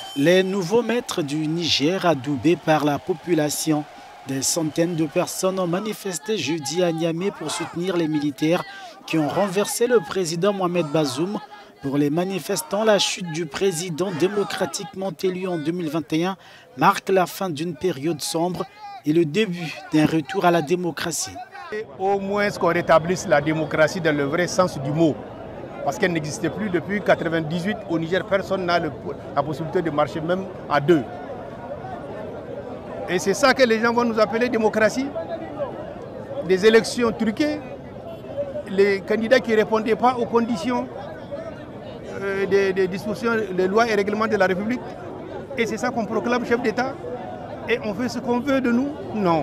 Les nouveaux maîtres du Niger adoubés par la population. Des centaines de personnes ont manifesté jeudi à Niamey pour soutenir les militaires qui ont renversé le président Mohamed Bazoum. Pour les manifestants, la chute du président démocratiquement élu en 2021 marque la fin d'une période sombre et le début d'un retour à la démocratie. Au moins qu'on rétablisse la démocratie dans le vrai sens du mot. Parce qu'elle n'existait plus depuis 1998. Au Niger, personne n'a la possibilité de marcher même à deux. Et c'est ça que les gens vont nous appeler démocratie. Des élections truquées, les candidats qui ne répondaient pas aux conditions des dispositions, des lois et règlements de la République. Et c'est ça qu'on proclame chef d'État. Et on fait ce qu'on veut de nous? Non.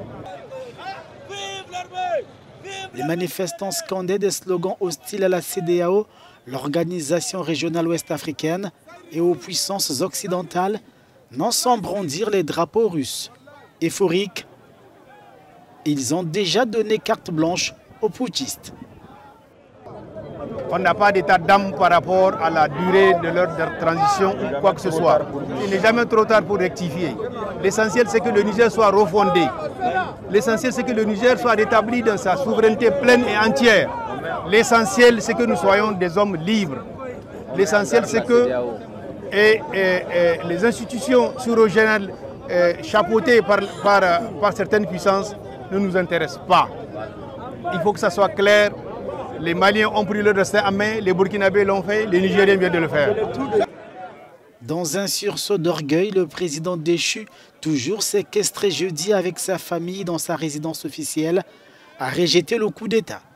Les manifestants scandaient des slogans hostiles à la CEDEAO, l'organisation régionale ouest-africaine, et aux puissances occidentales, non sans brandir les drapeaux russes. Euphoriques, ils ont déjà donné carte blanche aux putschistes. On n'a pas d'état d'âme par rapport à la durée de leur transition ou quoi que ce soit. Il n'est jamais trop tard pour rectifier. L'essentiel, c'est que le Niger soit refondé. L'essentiel, c'est que le Niger soit rétabli dans sa souveraineté pleine et entière. L'essentiel, c'est que nous soyons des hommes libres. L'essentiel, c'est que les institutions sous-régionales chapeautées par certaines puissances ne nous intéressent pas. Il faut que ça soit clair. Les Maliens ont pris leur destin en main, les Burkinabés l'ont fait, les Nigériens viennent de le faire. Dans un sursaut d'orgueil, le président déchu, toujours séquestré jeudi avec sa famille dans sa résidence officielle, a rejeté le coup d'État.